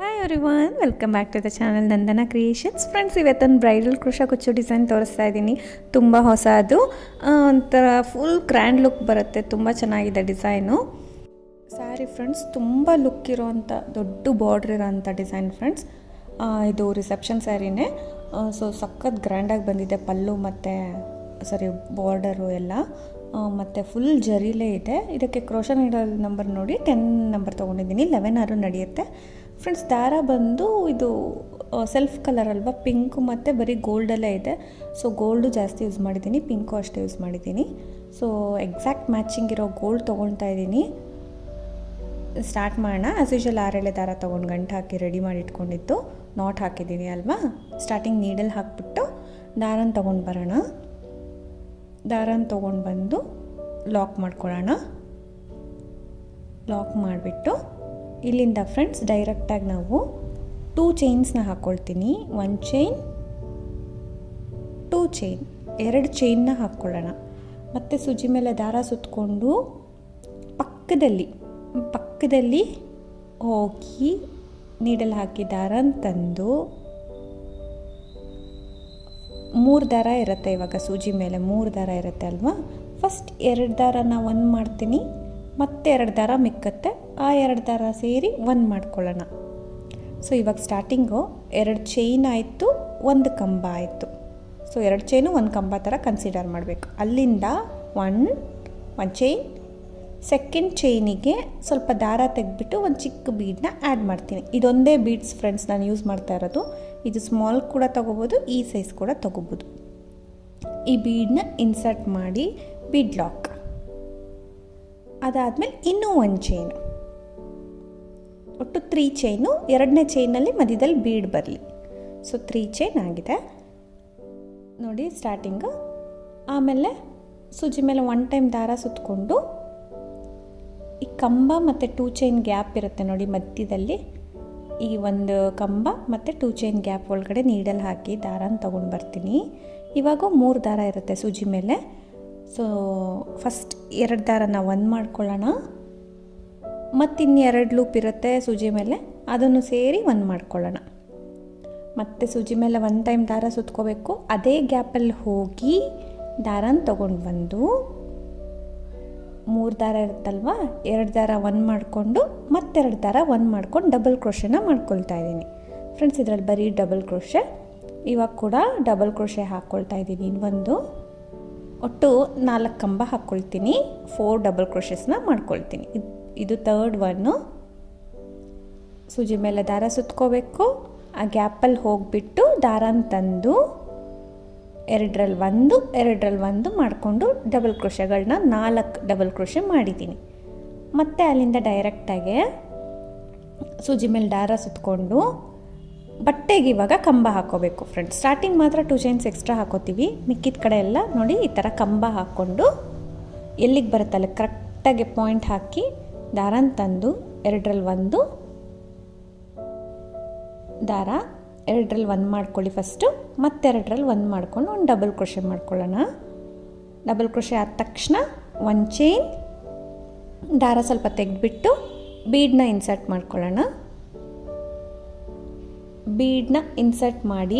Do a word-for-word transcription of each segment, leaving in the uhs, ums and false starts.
Hi everyone, welcome back to the channel Nandana creations. Friends, ಇವತ್ತೊಂದು bridal crochet ಕುಚ್ಚು design ತೋರಿಸ್ತಾ ಇದ್ದೀನಿ. ತುಂಬ ಹೊಸದು, ಒಂಥರ ಫುಲ್ ಗ್ರ್ಯಾಂಡ್ ಲುಕ್ ಬರುತ್ತೆ. ತುಂಬ ಚೆನ್ನಾಗಿದೆ ಡಿಸೈನು. ಸ್ಯಾರಿ ಫ್ರೆಂಡ್ಸ್, ತುಂಬ ಲುಕ್ ಇರೋವಂಥ ದೊಡ್ಡ ಬಾರ್ಡ್ರ್ ಇರೋವಂಥ ಡಿಸೈನ್ ಫ್ರೆಂಡ್ಸ್. ಇದು ರಿಸೆಪ್ಷನ್ ಸ್ಯಾರಿನೇ. ಸೊ ಸಖತ್ ಗ್ರ್ಯಾಂಡಾಗಿ ಬಂದಿದೆ ಪಲ್ಲು ಮತ್ತು ಸಾರಿ ಬಾರ್ಡರು ಎಲ್ಲ, ಮತ್ತು ಫುಲ್ ಜರಿಲೇ ಇದೆ. ಇದಕ್ಕೆ ಕ್ರೋಶಾ ನೀಡಲ್ ನಂಬರ್ ನೋಡಿ ಟೆನ್ ನಂಬರ್ ತೊಗೊಂಡಿದ್ದೀನಿ. ಲೆವೆನ್ ಆರು ನಡೆಯುತ್ತೆ ಫ್ರೆಂಡ್ಸ್. ದಾರ ಬಂದು ಇದು ಸೆಲ್ಫ್ ಕಲರ್ ಅಲ್ವಾ, ಪಿಂಕು ಮತ್ತು ಬರೀ ಗೋಲ್ಡಲ್ಲೇ ಇದೆ. ಸೊ ಗೋಲ್ಡು ಜಾಸ್ತಿ ಯೂಸ್ ಮಾಡಿದ್ದೀನಿ, ಪಿಂಕು ಅಷ್ಟೇ ಯೂಸ್ ಮಾಡಿದ್ದೀನಿ. ಸೊ ಎಕ್ಸಾಕ್ಟ್ ಮ್ಯಾಚಿಂಗ್ ಇರೋ ಗೋಲ್ಡ್ ತೊಗೊಳ್ತಾ ಇದ್ದೀನಿ. ಸ್ಟಾರ್ಟ್ ಮಾಡೋಣ. ಆ್ಯಸ್ ಯೂಶುವಲ್ ಆರೆಳೆ ದಾರ ತೊಗೊಂಡು ಗಂಟು ಹಾಕಿ ರೆಡಿ ಮಾಡಿ ಇಟ್ಕೊಂಡಿದ್ದು ನಾಟ್ ಹಾಕಿದ್ದೀನಿ ಅಲ್ವಾ. ಸ್ಟಾರ್ಟಿಂಗ್ ನೀಡಲ್ ಹಾಕಿಬಿಟ್ಟು ದಾರನ ತೊಗೊಂಡು ಬರೋಣ. ದಾರನ ತೊಗೊಂಡು ಬಂದು ಲಾಕ್ ಮಾಡ್ಕೊಳ್ಳೋಣ. ಲಾಕ್ ಮಾಡಿಬಿಟ್ಟು ಇಲ್ಲಿಂದ ಫ್ರೆಂಡ್ಸ್ ಡೈರೆಕ್ಟಾಗಿ ನಾವು ಟೂ ಚೈನ್ಸ್ನ ಹಾಕ್ಕೊಳ್ತೀನಿ. ಒನ್ ಚೈನ್, ಟೂ ಚೈನ್, ಎರಡು ಚೈನ್ನ ಹಾಕ್ಕೊಳ್ಳೋಣ. ಮತ್ತು ಸೂಜಿ ಮೇಲೆ ದಾರ ಸುತ್ತಕೊಂಡು ಪಕ್ಕದಲ್ಲಿ ಪಕ್ಕದಲ್ಲಿ ಹೋಗಿ ನೀಡಲ್ ಹಾಕಿ ದಾರನ ತಂದು, ಮೂರು ದಾರ ಇರುತ್ತೆ ಇವಾಗ ಸೂಜಿ ಮೇಲೆ, ಮೂರು ದಾರ ಇರುತ್ತೆ ಅಲ್ವಾ. ಫಸ್ಟ್ ಎರಡು ದಾರನ ಒಂದು ಮಾಡ್ತೀನಿ, ಮತ್ತೆ ಎರಡು ದಾರ ಮಿಕ್ಕತ್ತೆ, ಆ ಎರಡು ದಾರ ಸೇರಿ ಒಂದು ಮಾಡ್ಕೊಳ್ಳೋಣ. ಸೊ ಇವಾಗ ಸ್ಟಾರ್ಟಿಂಗು ಎರಡು ಚೈನ್ ಆಯಿತು, ಒಂದು ಕಂಬ ಆಯಿತು. ಸೊ ಎರಡು ಚೈನು ಒಂದು ಕಂಬ ಥರ ಕನ್ಸಿಡರ್ ಮಾಡಬೇಕು. ಅಲ್ಲಿಂದ ಒನ್ ಒನ್ ಚೈನ್, ಸೆಕೆಂಡ್ ಚೈನಿಗೆ ಸ್ವಲ್ಪ ದಾರ ತೆಗೆದ್ಬಿಟ್ಟು ಒಂದು ಚಿಕ್ಕ ಬೀಡನ್ನ ಆ್ಯಡ್ ಮಾಡ್ತೀನಿ. ಇದೊಂದೇ ಬೀಡ್ಸ್ ಫ್ರೆಂಡ್ಸ್ ನಾನು ಯೂಸ್ ಮಾಡ್ತಾ ಇರೋದು. ಇದು ಸ್ಮಾಲ್ ಕೂಡ ತೊಗೋಬೋದು, ಈ ಸೈಜ್ ಕೂಡ ತೊಗೋಬೋದು. ಈ ಬೀಡನ್ನ ಇನ್ಸರ್ಟ್ ಮಾಡಿ ಬೀಡ್ ಲಾಕ್. ಅದಾದಮೇಲೆ ಇನ್ನೂ ಒಂದು ಚೈನು, ಒಟ್ಟು ತ್ರೀ ಚೈನು. ಎರಡನೇ ಚೈನಲ್ಲಿ ಮಧ್ಯದಲ್ಲಿ ಬೀಡ್ ಬರಲಿ. ಸೊ ತ್ರೀ ಚೈನ್ ಆಗಿದೆ ನೋಡಿ ಸ್ಟಾರ್ಟಿಂಗು. ಆಮೇಲೆ ಸೂಜಿ ಮೇಲೆ ಒನ್ ಟೈಮ್ ದಾರ ಸುತ್ತಕೊಂಡು ಈ ಕಂಬ ಮತ್ತು ಟೂ ಚೈನ್ ಗ್ಯಾಪ್ ಇರುತ್ತೆ ನೋಡಿ ಮಧ್ಯದಲ್ಲಿ, ಈ ಒಂದು ಕಂಬ ಮತ್ತು ಟೂ ಚೈನ್ ಗ್ಯಾಪ್ ಒಳಗಡೆ ನೀಡಲ್ ಹಾಕಿ ದಾರನ ತೊಗೊಂಡು ಬರ್ತೀನಿ. ಇವಾಗ ಮೂರು ದಾರ ಇರುತ್ತೆ ಸೂಜಿ ಮೇಲೆ. ಸೊ ಫಸ್ಟ್ ಎರಡು ದಾರನ ಒಂದು ಮಾಡ್ಕೊಳ್ಳೋಣ. ಮತ್ತು ಇನ್ನೆರಡು ಲೂಪ್ ಇರುತ್ತೆ ಸೂಜಿ ಮೇಲೆ, ಅದನ್ನು ಸೇರಿ ಒಂದು ಮಾಡ್ಕೊಳ್ಳೋಣ. ಮತ್ತು ಸೂಜಿ ಮೇಲೆ ಒನ್ ಟೈಮ್ ದಾರ ಸುತ್ಕೋಬೇಕು. ಅದೇ ಗ್ಯಾಪಲ್ಲಿ ಹೋಗಿ ದಾರನ ತೊಗೊಂಡು ಬಂದು, ಮೂರು ದಾರ ಇರುತ್ತಲ್ವ, ಎರಡು ದಾರ ಒಂದು ಮಾಡಿಕೊಂಡು ಮತ್ತೆರಡು ದಾರ ಒಂದು ಮಾಡ್ಕೊಂಡು ಡಬಲ್ ಕ್ರೋಶೆನ ಮಾಡ್ಕೊಳ್ತಾ ಇದ್ದೀನಿ ಫ್ರೆಂಡ್ಸ್. ಇದರಲ್ಲಿ ಬರೀ ಡಬಲ್ ಕ್ರೋಶೆ. ಇವಾಗ ಕೂಡ ಡಬಲ್ ಕ್ರೋಶೆ ಹಾಕ್ಕೊಳ್ತಾ ಇದ್ದೀನಿ. ಇನ್ನೊಂದು ಒಟ್ಟು ನಾಲ್ಕು ಕಂಬ ಹಾಕ್ಕೊಳ್ತೀನಿ. ಫೋರ್ ಡಬಲ್ ಕ್ರೋಶೆಸ್ನ ಮಾಡ್ಕೊಳ್ತೀನಿ. ಇದು ಇದು ತರ್ಡ್ ಒನ್ನು. ಸೂಜಿ ಮೇಲೆ ದಾರ ಸುತ್ಕೋಬೇಕು. ಆ ಗ್ಯಾಪಲ್ಲಿ ಹೋಗಿಬಿಟ್ಟು ದಾರನ ತಂದು ಎರಡರಲ್ಲಿ ಒಂದು ಎರಡರಲ್ಲಿ ಒಂದು ಮಾಡಿಕೊಂಡು ಡಬಲ್ ಕ್ರೋಶೆಗಳನ್ನ ನಾಲ್ಕು ಡಬಲ್ ಕ್ರೋಶೆ ಮಾಡಿದ್ದೀನಿ. ಮತ್ತು ಅಲ್ಲಿಂದ ಡೈರೆಕ್ಟಾಗೆ ಸೂಜಿ ಮೇಲೆ ದಾರ ಸುತ್ತಕೊಂಡು ಬಟ್ಟೆಗೆ ಇವಾಗ ಕಂಬ ಹಾಕ್ಕೋಬೇಕು ಫ್ರೆಂಡ್ಸ್. ಸ್ಟಾರ್ಟಿಂಗ್ ಮಾತ್ರ ಟೂ ಚೈನ್ಸ್ ಎಕ್ಸ್ಟ್ರಾ ಹಾಕೋತೀವಿ, ಮಿಕ್ಕಿದ ಕಡೆ ಎಲ್ಲ ನೋಡಿ ಈ ಥರ ಕಂಬ ಹಾಕ್ಕೊಂಡು ಎಲ್ಲಿಗೆ ಬರುತ್ತಲ್ಲ ಕರೆಕ್ಟಾಗಿ ಪಾಯಿಂಟ್ ಹಾಕಿ ದಾರನ ತಂದು ಎರಡರಲ್ಲಿ ಒಂದು ದಾರ, ಎರಡರಲ್ಲಿ ಒಂದು ಮಾಡ್ಕೊಳ್ಳಿ ಫಸ್ಟು, ಮತ್ತೆರಡರಲ್ಲಿ ಒಂದು ಮಾಡ್ಕೊಂಡು ಒಂದು ಡಬಲ್ ಕ್ರೋಶೆ ಮಾಡ್ಕೊಳ್ಳೋಣ. ಡಬಲ್ ಕ್ರೋಶೆ ಆದ ತಕ್ಷಣ ಒಂದು ಚೈನ್, ದಾರ ಸ್ವಲ್ಪ ತೆಗೆದ್ಬಿಟ್ಟು ಬೀಡನ್ನ ಇನ್ಸರ್ಟ್ ಮಾಡ್ಕೊಳ್ಳೋಣ. ಬೀಡನ್ನ ಇನ್ಸರ್ಟ್ ಮಾಡಿ,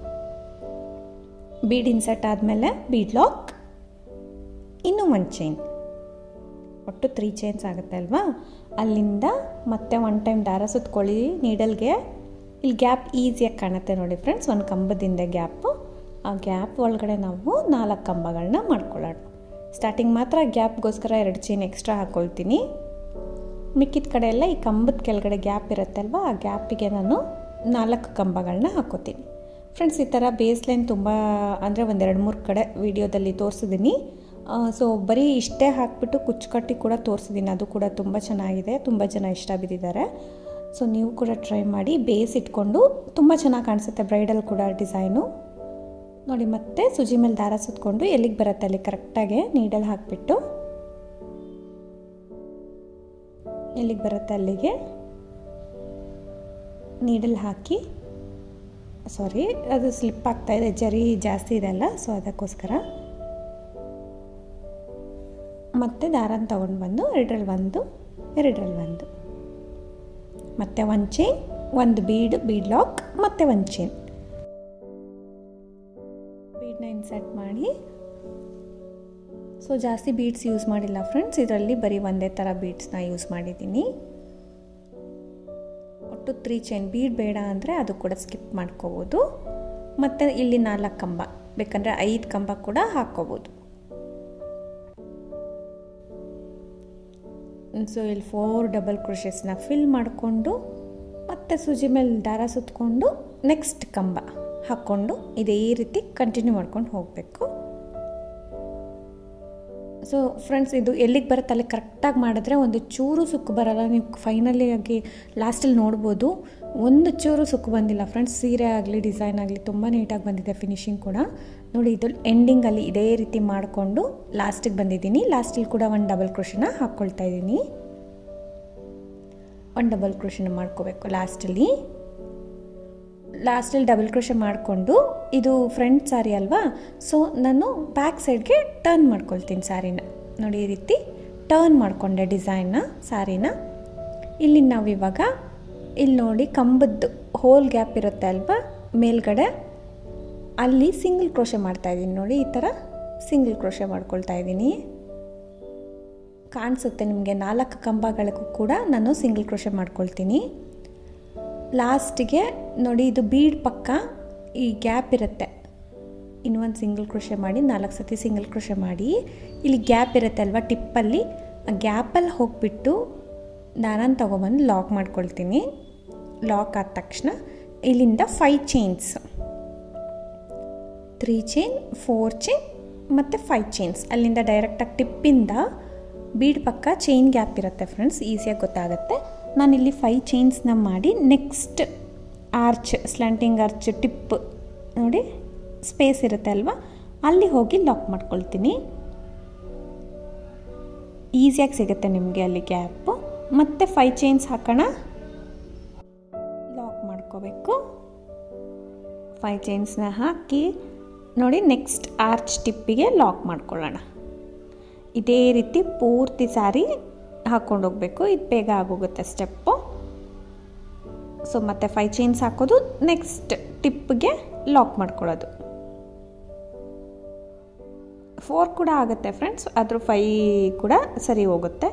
ಬೀಡ್ ಇನ್ಸರ್ಟ್ ಆದಮೇಲೆ ಬೀಡ್ ಲಾಕ್, ಇನ್ನೂ ಒಂದು ಚೈನ್, ಒಟ್ಟು ತ್ರೀ ಚೈನ್ಸ್ ಆಗುತ್ತೆ ಅಲ್ವಾ. ಅಲ್ಲಿಂದ ಮತ್ತೆ ಒನ್ ಟೈಮ್ ದಾರ ಸುತ್ಕೊಳ್ಳಿ ನೀಡಲ್ಗೆ. ಇಲ್ಲಿ ಗ್ಯಾಪ್ ಈಸಿಯಾಗಿ ಕಾಣುತ್ತೆ ನೋಡಿ ಫ್ರೆಂಡ್ಸ್, ಒಂದು ಕಂಬದಿಂದ ಗ್ಯಾಪು. ಆ ಗ್ಯಾಪ್ ಒಳಗಡೆ ನಾವು ನಾಲ್ಕು ಕಂಬಗಳನ್ನ ಮಾಡ್ಕೊಳ್ಳೋಣ. ಸ್ಟಾರ್ಟಿಂಗ್ ಮಾತ್ರ ಗ್ಯಾಪ್ಗೋಸ್ಕರ ಎರಡು ಚೈನ್ ಎಕ್ಸ್ಟ್ರಾ ಹಾಕ್ಕೊಳ್ತೀನಿ. ಮಿಕ್ಕಿದ ಕಡೆ ಎಲ್ಲ ಈ ಕಂಬದ ಕೆಳಗಡೆ ಗ್ಯಾಪ್ ಇರುತ್ತಲ್ವ, ಆ ಗ್ಯಾಪಿಗೆ ನಾನು ನಾಲ್ಕು ಕಂಬಗಳನ್ನ ಹಾಕ್ಕೋತೀನಿ ಫ್ರೆಂಡ್ಸ್. ಈ ಥರ ಬೇಸ್ ಲೈನ್ ತುಂಬ ಅಂದರೆ ಒಂದೆರಡು ಮೂರು ಕಡೆ ವಿಡಿಯೋದಲ್ಲಿ ತೋರಿಸಿದ್ದೀನಿ. ಸೊ ಬರೀ ಇಷ್ಟೇ ಹಾಕಿಬಿಟ್ಟು ಕುಚ್ಚು ಕಟ್ಟಿ ಕೂಡ ತೋರಿಸಿದ್ದೀನಿ, ಅದು ಕೂಡ ತುಂಬ ಚೆನ್ನಾಗಿದೆ. ತುಂಬ ಜನ ಇಷ್ಟ ಬಿದ್ದಿದ್ದಾರೆ. ಸೊ ನೀವು ಕೂಡ ಟ್ರೈ ಮಾಡಿ. ಬೇಸ್ ಇಟ್ಕೊಂಡು ತುಂಬ ಚೆನ್ನಾಗಿ ಕಾಣಿಸುತ್ತೆ ಬ್ರೈಡಲ್ ಕೂಡ ಡಿಸೈನು ನೋಡಿ. ಮತ್ತೆ ಸೂಜಿ ಮೇಲೆ ದಾರ ಸುತ್ತಕೊಂಡು ಎಲ್ಲಿಗೆ ಬರುತ್ತೆ ಅಲ್ಲಿ ಕರೆಕ್ಟಾಗಿ ನೀಡಲ್ ಹಾಕಿಬಿಟ್ಟು ಎಲ್ಲಿಗೆ ಬರುತ್ತೆ ಅಲ್ಲಿಗೆ ನೀಡಲ್ ಹಾಕಿ, ಸಾರಿ ಅದು ಸ್ಲಿಪ್ ಆಗ್ತಾಯಿದೆ, ಜರಿ ಜಾಸ್ತಿ ಇದೆ ಅಲ್ಲ, ಸೊ ಅದಕ್ಕೋಸ್ಕರ ಮತ್ತೆ ದಾರನ ತೊಗೊಂಡು ಬಂದು ಎರಡರಲ್ಲಿ ಒಂದು ಎರಡರಲ್ಲಿ ಒಂದು ಮತ್ತೆ ಒಂದು ಚೈನ್, ಒಂದು ಬೀಡ್ ಬೀಡ್ ಲಾಕ್ ಮತ್ತು ಒಂದು ಚೈನ್ ಬೀಡನ್ನ ಇನ್ಸರ್ಟ್ ಮಾಡಿ. ಸೊ ಜಾಸ್ತಿ ಬೀಡ್ಸ್ ಯೂಸ್ ಮಾಡಿಲ್ಲ ಫ್ರೆಂಡ್ಸ್, ಇದರಲ್ಲಿ ಬರೀ ಒಂದೇ ಥರ ಬೀಡ್ಸ್ನ ಯೂಸ್ ಮಾಡಿದ್ದೀನಿ. ಒಟ್ಟು ತ್ರೀ ಚೈನ್, ಬೀಡ್ ಬೇಡ ಅಂದರೆ ಅದು ಕೂಡ ಸ್ಕಿಪ್ ಮಾಡ್ಕೋಬೋದು. ಮತ್ತು ಇಲ್ಲಿ ನಾಲ್ಕು ಕಂಬ, ಬೇಕಂದರೆ ಐದು ಕಂಬ ಕೂಡ ಹಾಕ್ಕೋಬೋದು. ಸೊ ಇಲ್ಲಿ ಫೋರ್ ಡಬಲ್ ಕ್ರೋಶೆಸ್ನ ಫಿಲ್ ಮಾಡಿಕೊಂಡು ಮತ್ತು ಸೂಜಿ ಮೇಲೆ ದಾರ ಸುತ್ತಕೊಂಡು ನೆಕ್ಸ್ಟ್ ಕಂಬ ಹಾಕ್ಕೊಂಡು ಇದೇ ರೀತಿ ಕಂಟಿನ್ಯೂ ಮಾಡ್ಕೊಂಡು ಹೋಗಬೇಕು. ಸೊ ಫ್ರೆಂಡ್ಸ್, ಇದು ಎಲ್ಲಿಗೆ ಬರುತ್ತೆ ಅಲ್ಲಿ ಕರೆಕ್ಟಾಗಿ ಮಾಡಿದ್ರೆ ಒಂದು ಚೂರು ಸುಕ್ಕು ಬರೋಲ್ಲ. ನೀವು ಫೈನಲಿ ಆಗಿ ಲಾಸ್ಟಲ್ಲಿ ನೋಡ್ಬೋದು, ಒಂದು ಚೂರು ಸುಕ್ಕು ಬಂದಿಲ್ಲ ಫ್ರೆಂಡ್ಸ್. ಸೀರೆ ಆಗಲಿ ಡಿಸೈನ್ ಆಗಲಿ ತುಂಬ ನೀಟಾಗಿ ಬಂದಿದೆ. ಫಿನಿಶಿಂಗ್ ಕೂಡ ನೋಡಿ, ಇದು ಎಂಡಿಂಗಲ್ಲಿ ಇದೇ ರೀತಿ ಮಾಡಿಕೊಂಡು ಲಾಸ್ಟಿಗೆ ಬಂದಿದ್ದೀನಿ. ಲಾಸ್ಟಲ್ಲಿ ಕೂಡ ಒಂದು ಡಬಲ್ ಕ್ರೋಶನ ಹಾಕ್ಕೊಳ್ತಾ ಇದ್ದೀನಿ. ಒಂದು ಡಬಲ್ ಕ್ರೋಶನ ಮಾಡ್ಕೋಬೇಕು ಲಾಸ್ಟಲ್ಲಿ. ಲಾಸ್ಟಲ್ಲಿ ಡಬಲ್ ಕ್ರೋಶೆ ಮಾಡಿಕೊಂಡು, ಇದು ಫ್ರಂಟ್ ಸಾರಿ ಅಲ್ವಾ, ಸೊ ನಾನು ಬ್ಯಾಕ್ ಸೈಡ್ಗೆ ಟರ್ನ್ ಮಾಡ್ಕೊಳ್ತೀನಿ ಸಾರಿನ. ನೋಡಿ ಈ ರೀತಿ ಟರ್ನ್ ಮಾಡಿಕೊಂಡೆ ಡಿಸೈನ್ನ ಸಾರಿನ. ಇಲ್ಲಿ ನಾವು ಇವಾಗ ಇಲ್ಲಿ ನೋಡಿ ಕಂಬದ್ದು ಹೋಲ್ ಗ್ಯಾಪ್ ಇರುತ್ತೆ ಅಲ್ವಾ ಮೇಲ್ಗಡೆ, ಅಲ್ಲಿ ಸಿಂಗಲ್ ಕ್ರೋಶೆ ಮಾಡ್ತಾಯಿದ್ದೀನಿ. ನೋಡಿ ಈ ಥರ ಸಿಂಗಲ್ ಕ್ರೋಶೆ ಮಾಡ್ಕೊಳ್ತಾ ಇದ್ದೀನಿ. ಕಾಣಿಸುತ್ತೆ ನಿಮಗೆ, ನಾಲ್ಕು ಕಂಬಗಳಿಗೂ ಕೂಡ ನಾನು ಸಿಂಗಲ್ ಕ್ರೋಶೆ ಮಾಡ್ಕೊಳ್ತೀನಿ. ಲಾಸ್ಟಿಗೆ ನೋಡಿ, ಇದು ಬೀಡ್ ಪಕ್ಕ ಈ ಗ್ಯಾಪ್ ಇರುತ್ತೆ, ಇನ್ನೊಂದು ಸಿಂಗಲ್ ಕ್ರೋಶೆ ಮಾಡಿ ನಾಲ್ಕು ಸತಿ ಸಿಂಗಲ್ ಕ್ರೋಶೆ ಮಾಡಿ, ಇಲ್ಲಿ ಗ್ಯಾಪ್ ಇರುತ್ತೆ ಅಲ್ವಾ ಟಿಪ್ಪಲ್ಲಿ, ಆ ಗ್ಯಾಪಲ್ಲಿ ಹೋಗಿಬಿಟ್ಟು ದಾರನ ತೊಗೊಬಂದು ಲಾಕ್ ಮಾಡ್ಕೊಳ್ತೀನಿ. ಲಾಕ್ ಆದ ತಕ್ಷಣ ಇಲ್ಲಿಂದ five chains, three chain, four chain ಮತ್ತು ಫೈವ್ ಚೈನ್ಸ್, ಅಲ್ಲಿಂದ ಡೈರೆಕ್ಟಾಗಿ ಟಿಪ್ಪಿಂದ ಬೀಡ್ ಪಕ್ಕ ಚೈನ್ ಗ್ಯಾಪ್ ಇರುತ್ತೆ ಫ್ರೆಂಡ್ಸ್, ಈಸಿಯಾಗಿ ಗೊತ್ತಾಗುತ್ತೆ. ನಾನಿಲ್ಲಿ ಫೈವ್ ಚೈನ್ಸ್ನ ಮಾಡಿ next arch, slanting arch tip ನೋಡಿ ಸ್ಪೇಸ್ ಇರುತ್ತೆ ಅಲ್ವಾ, ಅಲ್ಲಿ ಹೋಗಿ ಲಾಕ್ ಮಾಡ್ಕೊಳ್ತೀನಿ. ಈಸಿಯಾಗಿ ಸಿಗುತ್ತೆ ನಿಮಗೆ ಅಲ್ಲಿ ಗ್ಯಾಪು. ಮತ್ತು ಫೈವ್ ಚೈನ್ಸ್ ಹಾಕೋಣ, ಲಾಕ್ ಮಾಡ್ಕೋಬೇಕು. ಫೈವ್ ಚೈನ್ಸ್ನ ಹಾಕಿ ನೋಡಿ ನೆಕ್ಸ್ಟ್ ಆರ್ಚ್ ಟಿಪ್ಪಿಗೆ ಲಾಕ್ ಮಾಡ್ಕೊಳ್ಳೋಣ. ಇದೇ ರೀತಿ ಪೂರ್ತಿ ಸಾರಿ ಹಾಕ್ಕೊಂಡು ಹೋಗಬೇಕು. ಇದು ಬೇಗ ಆಗೋಗುತ್ತೆ ಸ್ಟೆಪ್ಪು. ಸೊ ಮತ್ತೆ ಫೈವ್ ಚೈನ್ಸ್ ಹಾಕೋದು, ನೆಕ್ಸ್ಟ್ ಟಿಪ್ಗೆ ಲಾಕ್ ಮಾಡ್ಕೊಳ್ಳೋದು. ಫೋರ್ ಕೂಡ ಆಗುತ್ತೆ ಫ್ರೆಂಡ್ಸ್, ಆದರೂ ಫೈ ಕೂಡ ಸರಿ ಹೋಗುತ್ತೆ.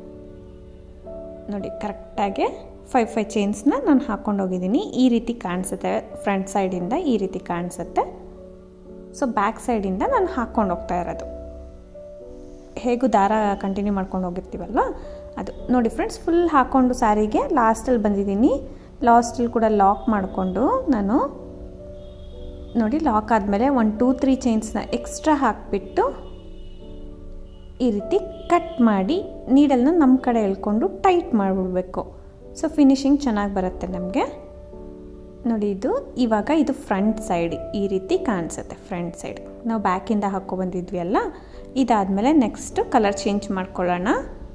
ನೋಡಿ ಕರೆಕ್ಟಾಗಿ ಫೈವ್ ಫೈವ್ ಚೈನ್ಸ್ನ ನಾನು ಹಾಕ್ಕೊಂಡು ಹೋಗಿದ್ದೀನಿ. ಈ ರೀತಿ ಕಾಣಿಸುತ್ತೆ ಫ್ರಂಟ್ ಸೈಡಿಂದ, ಈ ರೀತಿ ಕಾಣಿಸುತ್ತೆ. ಸೊ ಬ್ಯಾಕ್ ಸೈಡಿಂದ ನಾನು ಹಾಕ್ಕೊಂಡು ಹೋಗ್ತಾ ಇರೋದು, ಹೇಗೂ ದಾರ ಕಂಟಿನ್ಯೂ ಮಾಡ್ಕೊಂಡು ಹೋಗಿರ್ತೀವಲ್ವ ಅದು. ನೋಡಿ ಫ್ರೆಂಡ್ಸ್, ಫುಲ್ ಹಾಕ್ಕೊಂಡು ಸ್ಯಾರಿಗೆ ಲಾಸ್ಟಲ್ಲಿ ಬಂದಿದ್ದೀನಿ. ಲಾಸ್ಟಲ್ಲಿ ಕೂಡ ಲಾಕ್ ಮಾಡಿಕೊಂಡು ನಾನು ನೋಡಿ ಲಾಕ್ ಆದಮೇಲೆ ಒನ್ ಟೂ ತ್ರೀ ಚೈನ್ಸ್ನ ಎಕ್ಸ್ಟ್ರಾ ಹಾಕಿಬಿಟ್ಟು ಈ ರೀತಿ ಕಟ್ ಮಾಡಿ ನೀಡಲ್ನ ನಮ್ಮ ಕಡೆ ಎಳ್ಕೊಂಡು ಟೈಟ್ ಮಾಡಿಬಿಡ್ಬೇಕು. ಸೊ ಫಿನಿಶಿಂಗ್ ಚೆನ್ನಾಗಿ ಬರುತ್ತೆ ನಮಗೆ. ನೋಡಿ ಇದು ಇವಾಗ ಇದು ಫ್ರಂಟ್ ಸೈಡ್ ಈ ರೀತಿ ಕಾಣಿಸುತ್ತೆ. ಫ್ರಂಟ್ ಸೈಡ್ ನಾವು ಬ್ಯಾಕಿಂದ ಹಾಕ್ಕೊಬಂದಿದ್ವಿ ಅಲ್ಲ, ಇದಾದಮೇಲೆ ನೆಕ್ಸ್ಟ್ ಕಲರ್ ಚೇಂಜ್ ಮಾಡ್ಕೊಳ್ಳೋಣ.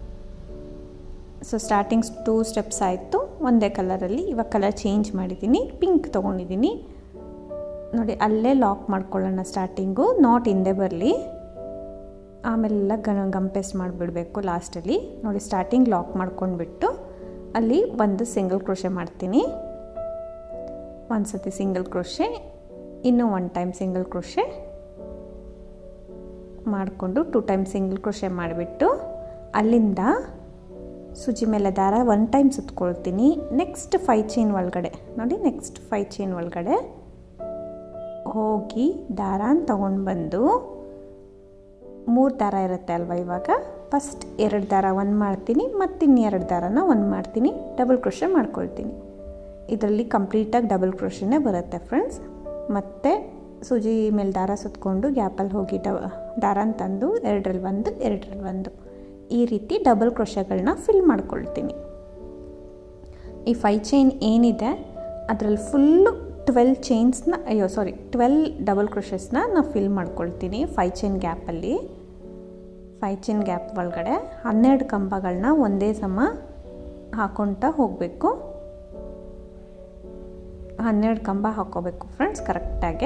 ಸೊ ಸ್ಟಾರ್ಟಿಂಗ್ಸ್ ಟೂ ಸ್ಟೆಪ್ಸ್ ಆಯಿತು ಒಂದೇ ಕಲರಲ್ಲಿ. ಇವಾಗ ಕಲರ್ ಚೇಂಜ್ ಮಾಡಿದ್ದೀನಿ, ಪಿಂಕ್ ತೊಗೊಂಡಿದ್ದೀನಿ. ನೋಡಿ ಅಲ್ಲೇ ಲಾಕ್ ಮಾಡ್ಕೊಳ್ಳೋಣ. ಸ್ಟಾರ್ಟಿಂಗು ನಾಟ್ ಹಿಂದೆ ಬರಲಿ, ಆಮೇಲೆಲ್ಲ ಗನ ಗಮ್ ಪೇಸ್ಟ್ ಮಾಡಿಬಿಡಬೇಕು ಲಾಸ್ಟಲ್ಲಿ. ನೋಡಿ ಸ್ಟಾರ್ಟಿಂಗ್ ಲಾಕ್ ಮಾಡ್ಕೊಂಡ್ಬಿಟ್ಟು ಅಲ್ಲಿ ಒಂದು ಸಿಂಗಲ್ ಕ್ರೋಶೆ ಮಾಡ್ತೀನಿ. ಒಂದು ಸತಿ ಸಿಂಗಲ್ ಕ್ರೋಶೆ, ಇನ್ನೂ ಒನ್ ಟೈಮ್ ಸಿಂಗಲ್ ಕ್ರೋಶೆ ಮಾಡಿಕೊಂಡು ಟೂ ಟೈಮ್ ಸಿಂಗಲ್ ಕ್ರೋಶೆ ಮಾಡಿಬಿಟ್ಟು ಅಲ್ಲಿಂದ ಸೂಜಿ ಮೇಲೆ ದಾರ ಒನ್ ಟೈಮ್ ಸುತ್ಕೊಳ್ತೀನಿ. ನೆಕ್ಸ್ಟ್ ಫೈವ್ ಚೈನ್ ಒಳಗಡೆ ನೋಡಿ, ನೆಕ್ಸ್ಟ್ ಫೈವ್ ಚೈನ್ ಒಳಗಡೆ ಹೋಗಿ ದಾರಾನ ತೊಗೊಂಡು ಬಂದು, ಮೂರು ದಾರ ಇರುತ್ತೆ ಅಲ್ವ, ಇವಾಗ ಫಸ್ಟ್ ಎರಡು ದಾರ ಒಂದು ಮಾಡ್ತೀನಿ, ಮತ್ತು ಇನ್ನೆರಡು ದಾರನ ಒಂದು ಮಾಡ್ತೀನಿ, ಡಬಲ್ ಕ್ರೋಶೆ ಮಾಡ್ಕೊಳ್ತೀನಿ. ಇದರಲ್ಲಿ ಕಂಪ್ಲೀಟಾಗಿ ಡಬಲ್ ಕ್ರೋಶೆನೇ ಬರುತ್ತೆ ಫ್ರೆಂಡ್ಸ್. ಮತ್ತು ಸೂಜಿ ಮೇಲೆ ದಾರ ಸುತ್ಕೊಂಡು ಗ್ಯಾಪಲ್ಲಿ ಹೋಗಿ ಡ ದಾರಾನ ತಂದು ಎರಡರಲ್ಲಿ ಒಂದು ಎರಡರಲ್ಲಿ ಒಂದು ಈ ರೀತಿ ಡಬಲ್ ಕ್ರೋಶೆಗಳನ್ನ ಫಿಲ್ ಮಾಡ್ಕೊಳ್ತೀನಿ. ಈ ಫೈವ್ ಚೈನ್ ಏನಿದೆ ಅದರಲ್ಲಿ ಫುಲ್ಲು ಟ್ವೆಲ್ ಚೈನ್ಸ್ನ ಅಯ್ಯೋ ಸಾರಿ ಟ್ವೆಲ್ ಡಬಲ್ ಕ್ರೋಶೆಸ್ನ ನಾನು ಫಿಲ್ ಮಾಡ್ಕೊಳ್ತೀನಿ. ಫೈವ್ ಚೈನ್ ಗ್ಯಾಪಲ್ಲಿ ಫೈವ್ ಚೈನ್ ಗ್ಯಾಪ್ ಒಳಗಡೆ ಹನ್ನೆರಡು ಕಂಬಗಳನ್ನ ಒಂದೇ ಸಮ ಹಾಕ್ಕೊಳ್ತಾ ಹೋಗಬೇಕು. ಹನ್ನೆರಡು ಕಂಬ ಹಾಕ್ಕೋಬೇಕು ಫ್ರೆಂಡ್ಸ್ ಕರೆಕ್ಟಾಗೆ.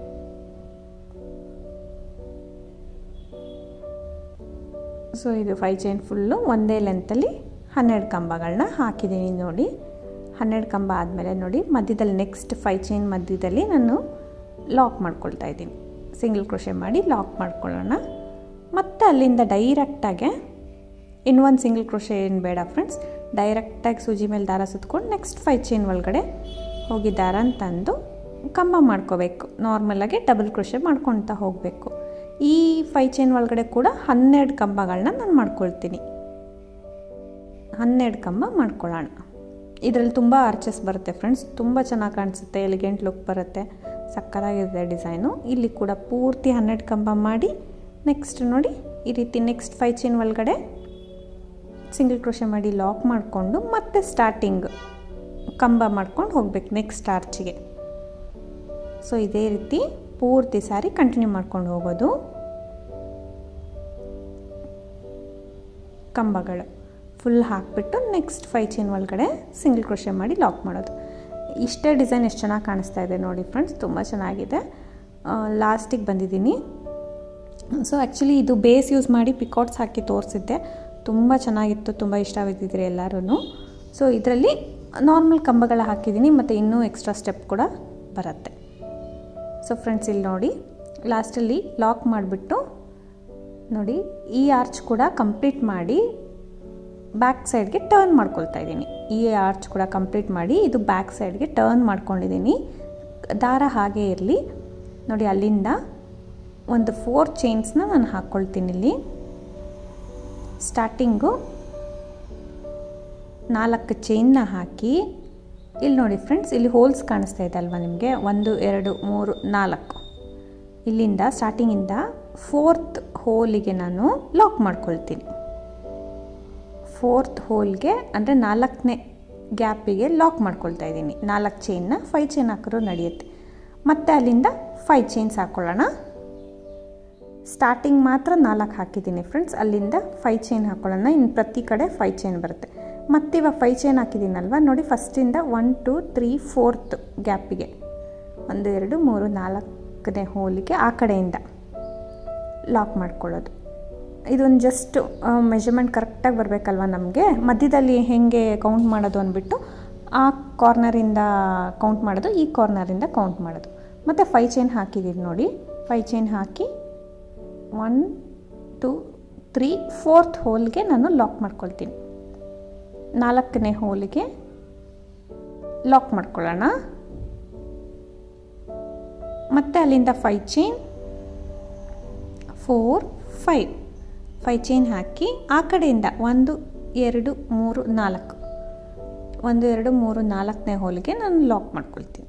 ಸೊ ಇದು ಫೈವ್ ಚೈನ್ ಫುಲ್ಲು ಒಂದೇ ಲೆಂತಲ್ಲಿ ಹನ್ನೆರಡು ಕಂಬಗಳನ್ನ ಹಾಕಿದ್ದೀನಿ. ನೋಡಿ ಹನ್ನೆರಡು ಕಂಬ ಆದಮೇಲೆ ನೋಡಿ ಮಧ್ಯದಲ್ಲಿ ನೆಕ್ಸ್ಟ್ ಫೈ ಚೈನ್ ಮಧ್ಯದಲ್ಲಿ ನಾನು ಲಾಕ್ ಮಾಡ್ಕೊಳ್ತಾ ಇದ್ದೀನಿ. ಸಿಂಗಲ್ ಕ್ರೋಶೆ ಮಾಡಿ ಲಾಕ್ ಮಾಡ್ಕೊಳ್ಳೋಣ. ಮತ್ತು ಅಲ್ಲಿಂದ ಡೈರೆಕ್ಟಾಗೆ ಇನ್ನೊಂದು ಸಿಂಗಲ್ ಕ್ರೋಶೆ ಏನು ಬೇಡ ಫ್ರೆಂಡ್ಸ್, ಡೈರೆಕ್ಟಾಗಿ ಸೂಜಿ ಮೇಲೆ ದಾರ ಸುತ್ಕೊಂಡು ನೆಕ್ಸ್ಟ್ ಫೈ ಚೈನ್ ಒಳಗಡೆ ಹೋಗಿ ದಾರ ತಂದು ಕಂಬ ಮಾಡ್ಕೋಬೇಕು. ನಾರ್ಮಲಾಗಿ ಡಬಲ್ ಕ್ರೋಶೆ ಮಾಡ್ಕೊಳ್ತಾ ಹೋಗಬೇಕು. ಈ ಫೈ ಚೈನ್ ಒಳಗಡೆ ಕೂಡ ಹನ್ನೆರಡು ಕಂಬಗಳನ್ನ ನಾನು ಮಾಡ್ಕೊಳ್ತೀನಿ. ಹನ್ನೆರಡು ಕಂಬ ಮಾಡ್ಕೊಳ್ಳೋಣ. ಇದರಲ್ಲಿ ತುಂಬ ಆರ್ಚಸ್ ಬರುತ್ತೆ ಫ್ರೆಂಡ್ಸ್, ತುಂಬ ಚೆನ್ನಾಗಿ ಕಾಣಿಸುತ್ತೆ, ಎಲಿಗೆಂಟ್ ಲುಕ್ ಬರುತ್ತೆ, ಸಕ್ಕತ್ತಾಗಿದೆ ಡಿಸೈನು. ಇಲ್ಲಿ ಕೂಡ ಪೂರ್ತಿ ಹನ್ನೆರಡು ಕಂಬ ಮಾಡಿ ನೆಕ್ಸ್ಟ್ ನೋಡಿ ಈ ರೀತಿ ನೆಕ್ಸ್ಟ್ ಫೈ ಚೈನ್ ಒಳಗಡೆ ಸಿಂಗಲ್ ಕ್ರೋಶೆ ಮಾಡಿ ಲಾಕ್ ಮಾಡಿಕೊಂಡು ಮತ್ತೆ ಸ್ಟಾರ್ಟಿಂಗ್ ಕಂಬ ಮಾಡ್ಕೊಂಡು ಹೋಗ್ಬೇಕು ನೆಕ್ಸ್ಟ್ ಆರ್ಚಿಗೆ. ಸೊ ಇದೇ ರೀತಿ ಪೂರ್ತಿ ಸಾರಿ ಕಂಟಿನ್ಯೂ ಮಾಡ್ಕೊಂಡು ಹೋಗೋದು. ಕಂಬಗಳು ಫುಲ್ ಹಾಕಿಬಿಟ್ಟು ನೆಕ್ಸ್ಟ್ ಫೈ ಚೈನ್ ಒಳಗಡೆ ಸಿಂಗಲ್ ಕ್ರೋಶೆ ಮಾಡಿ ಲಾಕ್ ಮಾಡೋದು. ಇಷ್ಟೇ ಡಿಸೈನ್ ಎಷ್ಟು ಚೆನ್ನಾಗಿ ಕಾಣಿಸ್ತಾ ಇದೆ ನೋಡಿ ಫ್ರೆಂಡ್ಸ್, ತುಂಬ ಚೆನ್ನಾಗಿದೆ. ಲಾಸ್ಟಿಗೆ ಬಂದಿದ್ದೀನಿ. ಸೊ ಆ್ಯಕ್ಚುಲಿ ಇದು ಬೇಸ್ ಯೂಸ್ ಮಾಡಿ ಪಿಕಾಟ್ಸ್ ಹಾಕಿ ತೋರಿಸಿದ್ದೆ, ತುಂಬ ಚೆನ್ನಾಗಿತ್ತು, ತುಂಬ ಇಷ್ಟವಾಗಿದ್ದಿದ್ರೆ ಎಲ್ಲರೂ. ಸೊ ಇದರಲ್ಲಿ ನಾರ್ಮಲ್ ಕಂಬಗಳ ಹಾಕಿದ್ದೀನಿ ಮತ್ತು ಇನ್ನೂ ಎಕ್ಸ್ಟ್ರಾ ಸ್ಟೆಪ್ ಕೂಡ ಬರುತ್ತೆ. ಸೊ ಫ್ರೆಂಡ್ಸ್ ಇಲ್ಲಿ ನೋಡಿ ಲಾಸ್ಟಲ್ಲಿ ಲಾಕ್ ಮಾಡಿಬಿಟ್ಟು ನೋಡಿ ಈ ಆರ್ಚ್ ಕೂಡ ಕಂಪ್ಲೀಟ್ ಮಾಡಿ ಬ್ಯಾಕ್ ಸೈಡ್ಗೆ ಟರ್ನ್ ಮಾಡ್ಕೊಳ್ತಾ ಇದ್ದೀನಿ. ಈ ಆರ್ಚ್ ಕೂಡ ಕಂಪ್ಲೀಟ್ ಮಾಡಿ ಇದು ಬ್ಯಾಕ್ ಸೈಡ್ಗೆ ಟರ್ನ್ ಮಾಡ್ಕೊಂಡಿದ್ದೀನಿ. ದಾರ ಹಾಗೇ ಇರಲಿ ನೋಡಿ. ಅಲ್ಲಿಂದ ಒಂದು ಫೋರ್ ಚೈನ್ಸ್ನ ನಾನು ಹಾಕ್ಕೊಳ್ತೀನಿ. ಇಲ್ಲಿ ಸ್ಟಾರ್ಟಿಂಗು ನಾಲ್ಕು ಚೈನ್ನ ಹಾಕಿ ಇಲ್ಲಿ ನೋಡಿ ಫ್ರೆಂಡ್ಸ್, ಇಲ್ಲಿ ಹೋಲ್ಸ್ ಕಾಣಿಸ್ತಾ ಇದೆ ಅಲ್ವಾ ನಿಮಗೆ, ಒಂದು ಎರಡು ಮೂರು ನಾಲ್ಕು. ಇಲ್ಲಿಂದ ಸ್ಟಾರ್ಟಿಂಗಿಂದ ಫೋರ್ತ್ ಹೋಲಿಗೆ ನಾನು ಲಾಕ್ ಮಾಡ್ಕೊಳ್ತೀನಿ. ಫೋರ್ತ್ ಹೋಲ್ಗೆ ಅಂದರೆ ನಾಲ್ಕನೇ ಗ್ಯಾಪಿಗೆ ಲಾಕ್ ಮಾಡ್ಕೊಳ್ತಾ ಇದ್ದೀನಿ. ನಾಲ್ಕು ಚೈನ್ನ ಫೈ ಚೈನ್ ಹಾಕಿದ್ರು ನಡೆಯುತ್ತೆ. ಮತ್ತು ಅಲ್ಲಿಂದ ಫೈ ಚೈನ್ಸ್ ಹಾಕ್ಕೊಳ್ಳೋಣ. ಸ್ಟಾರ್ಟಿಂಗ್ ಮಾತ್ರ ನಾಲ್ಕು ಹಾಕಿದ್ದೀನಿ ಫ್ರೆಂಡ್ಸ್, ಅಲ್ಲಿಂದ ಫೈ ಚೈನ್ ಹಾಕ್ಕೊಳ್ಳೋಣ. ಇನ್ನು ಪ್ರತಿ ಕಡೆ ಫೈ ಚೈನ್ ಬರುತ್ತೆ. ಮತ್ತು ಇವಾಗ ಫೈ ಚೈನ್ ಹಾಕಿದ್ದೀನಲ್ವ ನೋಡಿ, ಫಸ್ಟಿಂದ ಒನ್ ಟು ತ್ರೀ ಫೋರ್ತ್ ಗ್ಯಾಪಿಗೆ ಒಂದು ಎರಡು ಮೂರು ನಾಲ್ಕನೇ ಹೋಲಿಗೆ ಆ ಕಡೆಯಿಂದ ಲಾಕ್ ಮಾಡ್ಕೊಳ್ಳೋದು. ಇದೊಂದು ಜಸ್ಟ್ ಮೆಜರ್ಮೆಂಟ್ ಕರೆಕ್ಟಾಗಿ ಬರಬೇಕಲ್ವ ನಮಗೆ, ಮಧ್ಯದಲ್ಲಿ ಹೇಗೆ ಕೌಂಟ್ ಮಾಡೋದು ಅಂದ್ಬಿಟ್ಟು ಆ ಕಾರ್ನರಿಂದ ಕೌಂಟ್ ಮಾಡೋದು, ಈ ಕಾರ್ನರಿಂದ ಕೌಂಟ್ ಮಾಡೋದು. ಮತ್ತು ಫೈ ಚೈನ್ ಹಾಕಿದ್ದೀನಿ ನೋಡಿ, ಫೈ ಚೈನ್ ಹಾಕಿ ಒನ್ ಟು ತ್ರೀ ಫೋರ್ತ್ ಹೋಲ್ಗೆ ನಾನು ಲಾಕ್ ಮಾಡ್ಕೊಳ್ತೀನಿ. ನಾಲ್ಕನೇ ಹೋಲಿಗೆ ಲಾಕ್ ಮಾಡ್ಕೊಳ್ಳೋಣ. ಮತ್ತು ಅಲ್ಲಿಂದ five chain four five five chain ಹಾಕಿ ಆ ಕಡೆಯಿಂದ ಒಂದು ಎರಡು ಮೂರು ನಾಲ್ಕು ಒಂದು ಎರಡು ಮೂರು ನಾಲ್ಕನೇ ಹೋಲಿಗೆ ನಾನು ಲಾಕ್ ಮಾಡ್ಕೊಳ್ತೀನಿ.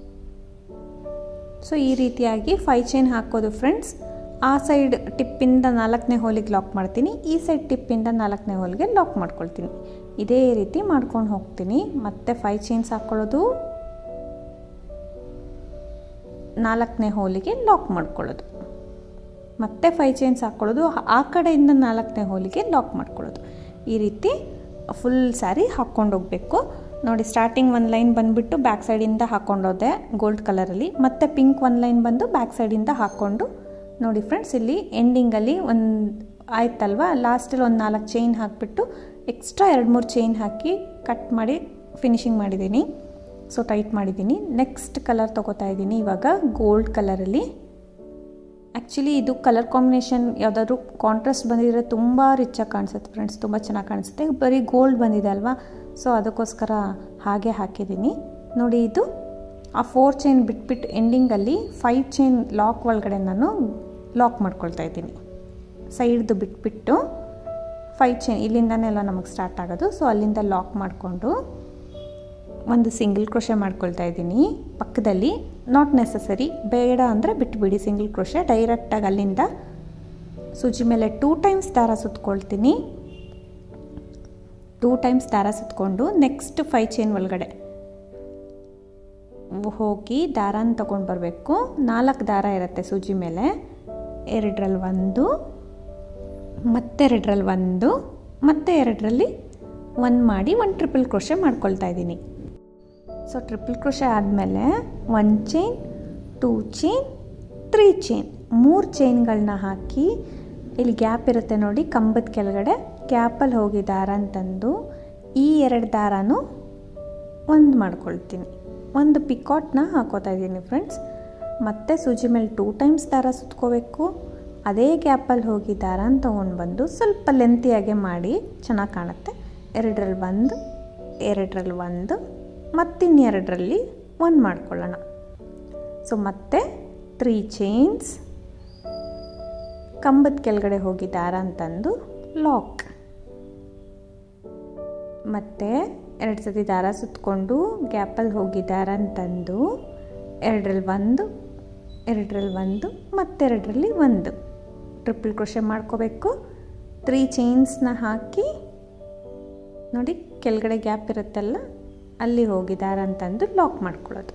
ಸೊ ಈ ರೀತಿಯಾಗಿ ಫೈ ಚೈನ್ ಹಾಕೋದು ಫ್ರೆಂಡ್ಸ್. ಆ ಸೈಡ್ ಟಿಪ್ಪಿಂದ ನಾಲ್ಕನೇ ಹೋಲಿಗೆ ಲಾಕ್ ಮಾಡ್ತೀನಿ, ಈ ಸೈಡ್ ಟಿಪ್ಪಿಂದ ನಾಲ್ಕನೇ ಹೋಲಿಗೆ ಲಾಕ್ ಮಾಡ್ಕೊಳ್ತೀನಿ. ಇದೇ ರೀತಿ ಮಾಡ್ಕೊಂಡು ಹೋಗ್ತೀನಿ. ಮತ್ತೆ ಫೈ ಚೈನ್ಸ್ ಹಾಕ್ಕೊಳ್ಳೋದು, ನಾಲ್ಕನೇ ಹೋಲಿಗೆ ಲಾಕ್ ಮಾಡ್ಕೊಳ್ಳೋದು, ಮತ್ತೆ ಫೈ ಚೈನ್ಸ್ ಹಾಕ್ಕೊಳ್ಳೋದು, ಆ ಕಡೆಯಿಂದ ನಾಲ್ಕನೇ ಹೋಲಿಗೆ ಲಾಕ್ ಮಾಡ್ಕೊಳ್ಳೋದು. ಈ ರೀತಿ ಫುಲ್ ಸ್ಯಾರಿ ಹಾಕ್ಕೊಂಡು ಹೋಗಬೇಕು ನೋಡಿ. ಸ್ಟಾರ್ಟಿಂಗ್ ಒಂದು ಲೈನ್ ಬಂದುಬಿಟ್ಟು ಬ್ಯಾಕ್ ಸೈಡಿಂದ ಹಾಕ್ಕೊಂಡೋದೆ ಗೋಲ್ಡ್ ಕಲರಲ್ಲಿ, ಮತ್ತು ಪಿಂಕ್ ಒಂದು ಲೈನ್ ಬಂದು ಬ್ಯಾಕ್ ಸೈಡಿಂದ ಹಾಕ್ಕೊಂಡು ನೋಡಿ ಫ್ರೆಂಡ್ಸ್. ಇಲ್ಲಿ ಎಂಡಿಂಗಲ್ಲಿ ಒಂದು ಆಯ್ತಲ್ವ, ಲಾಸ್ಟಲ್ಲಿ ಒಂದು ನಾಲ್ಕು ಚೈನ್ ಹಾಕಿಬಿಟ್ಟು ಎಕ್ಸ್ಟ್ರಾ ಎರಡು ಮೂರು ಚೈನ್ ಹಾಕಿ ಕಟ್ ಮಾಡಿ ಫಿನಿಶಿಂಗ್ ಮಾಡಿದ್ದೀನಿ. ಸೊ ಟೈಟ್ ಮಾಡಿದ್ದೀನಿ. ನೆಕ್ಸ್ಟ್ ಕಲರ್ ತೊಗೋತಾ ಇದ್ದೀನಿ ಇವಾಗ ಗೋಲ್ಡ್ ಕಲರಲ್ಲಿ. ಆ್ಯಕ್ಚುಲಿ ಇದು ಕಲರ್ ಕಾಂಬಿನೇಷನ್ ಯಾವುದಾದ್ರೂ ಕಾಂಟ್ರಾಸ್ಟ್ ಬಂದಿದ್ರೆ ತುಂಬ ರಿಚಾಗಿ ಕಾಣಿಸುತ್ತೆ ಫ್ರೆಂಡ್ಸ್, ತುಂಬ ಚೆನ್ನಾಗಿ ಕಾಣಿಸುತ್ತೆ. ಬರೀ ಗೋಲ್ಡ್ ಬಂದಿದೆ ಅಲ್ವಾ, ಸೊ ಅದಕ್ಕೋಸ್ಕರ ಹಾಗೆ ಹಾಕಿದ್ದೀನಿ ನೋಡಿ. ಇದು ಆ ಫೋರ್ ಚೈನ್ ಬಿಟ್ಬಿಟ್ಟು ಎಂಡಿಂಗಲ್ಲಿ ಫೈವ್ ಚೈನ್ ಲಾಕ್ ಒಳಗಡೆ ನಾನು ಲಾಕ್ ಮಾಡ್ಕೊಳ್ತಾ ಇದ್ದೀನಿ. ಸೈಡ್ದು ಬಿಟ್ಬಿಟ್ಟು ಫೈವ್ ಚೈನ್ ಇಲ್ಲಿಂದನೇ ಎಲ್ಲ ನಮಗೆ ಸ್ಟಾರ್ಟ್ ಆಗೋದು. ಸೊ ಅಲ್ಲಿಂದ ಲಾಕ್ ಮಾಡಿಕೊಂಡು ಒಂದು ಸಿಂಗಲ್ ಕ್ರೋಶೆ ಮಾಡ್ಕೊಳ್ತಾ ಇದ್ದೀನಿ ಪಕ್ಕದಲ್ಲಿ. ನಾಟ್ ನೆಸಸರಿ, ಬೇಡ ಅಂದರೆ ಬಿಟ್ಟುಬಿಡಿ ಸಿಂಗಲ್ ಕ್ರೋಶೆ. ಡೈರೆಕ್ಟಾಗಿ ಅಲ್ಲಿಂದ ಸೂಜಿ ಮೇಲೆ ಟೂ ಟೈಮ್ಸ್ ದಾರ ಸುತ್ಕೊಳ್ತೀನಿ. ಟೂ ಟೈಮ್ಸ್ ದಾರ ಸುತ್ಕೊಂಡು ನೆಕ್ಸ್ಟ್ ಫೈ ಚೈನ್ ಒಳಗಡೆ ಹೋಗಿ ದಾರನ ತೊಗೊಂಡು ಬರಬೇಕು. ನಾಲ್ಕು ದಾರ ಇರುತ್ತೆ ಸೂಜಿ ಮೇಲೆ, ಎರಡರಲ್ಲಿ ಒಂದು, ಮತ್ತೆರಡರಲ್ಲಿ ಒಂದು, ಮತ್ತೆ ಎರಡರಲ್ಲಿ ಒಂದು ಮಾಡಿ ಒಂದು ಟ್ರಿಪಲ್ ಕ್ರೋಶೆ ಮಾಡ್ಕೊಳ್ತಾ ಇದ್ದೀನಿ. ಸೊ ಟ್ರಿಪಲ್ ಕ್ರೋಶೆ ಆದಮೇಲೆ one chain, two chain, three chain, ಮೂರು ಚೈನ್ಗಳನ್ನ ಹಾಕಿ ಇಲ್ಲಿ ಗ್ಯಾಪ್ ಇರುತ್ತೆ ನೋಡಿ ಕಂಬದ ಕೆಳಗಡೆ, ಗ್ಯಾಪಲ್ಲಿ ಹೋಗಿ ದಾರ ಅಂತಂದು ಈ ಎರಡು ದಾರನೂ ಒಂದು ಮಾಡ್ಕೊಳ್ತೀನಿ. ಒಂದು ಪಿಕಾಟ್ನ ಹಾಕೋತಾ ಇದ್ದೀನಿ ಫ್ರೆಂಡ್ಸ್. ಮತ್ತೆ ಸೂಜಿ ಮೇಲೆ ಟೂ ಟೈಮ್ಸ್ ದಾರ ಸುತ್ಕೋಬೇಕು. ಅದೇ ಗ್ಯಾಪಲ್ಲಿ ಹೋಗಿ ದಾರನ ತೊಗೊಂಡು ಬಂದು ಸ್ವಲ್ಪ ಲೆಂತಿಯಾಗೆ ಮಾಡಿ ಚೆನ್ನಾಗಿ ಕಾಣುತ್ತೆ. ಎರಡರಲ್ಲಿ ಒಂದು, ಎರಡರಲ್ಲಿ ಒಂದು, ಮತ್ತಿನ್ನೆರಡರಲ್ಲಿ ಒಂದು ಮಾಡ್ಕೊಳ್ಳೋಣ. ಸೊ ಮತ್ತೆ ತ್ರೀ ಚೈನ್ಸ್, ಕಂಬದ ಕೆಳಗಡೆ ಹೋಗಿ ದಾರ ಅಂತಂದು ಲಾಕ್, ಮತ್ತು ಎರಡು ಸತಿ ದಾರ ಸುತ್ತಕೊಂಡು ಗ್ಯಾಪಲ್ಲಿ ಹೋಗಿ ದಾರ ಅಂತಂದು ಎರಡರಲ್ಲಿ ಒಂದು, ಎರಡರಲ್ಲಿ ಒಂದು, ಮತ್ತೆರಡರಲ್ಲಿ ಒಂದು ಟ್ರಿಪಲ್ ಕ್ರೋಶೆ ಮಾಡ್ಕೋಬೇಕು. ತ್ರೀ ಚೈನ್ಸ್ನ ಹಾಕಿ ನೋಡಿ ಕೆಳಗಡೆ ಗ್ಯಾಪ್ ಇರುತ್ತಲ್ಲ ಅಲ್ಲಿ ಹೋಗಿ ದಾರ ಅಂತಂದು ಲಾಕ್ ಮಾಡ್ಕೊಳ್ಳೋದು.